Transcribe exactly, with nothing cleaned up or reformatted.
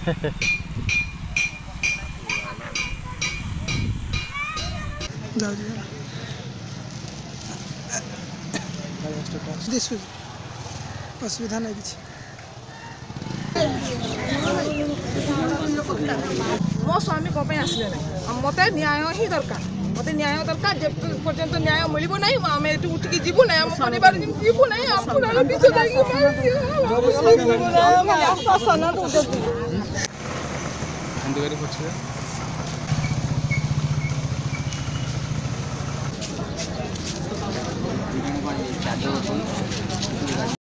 असुविधा नहीं किसी मो स्वामी कौन आसले ना मत न्याय ही दरकार मत न्याय दरकार जे पर्यंत न्याय मिल ना आम ये उठिकी जीवू ना आम परिवार जीवू ना चालू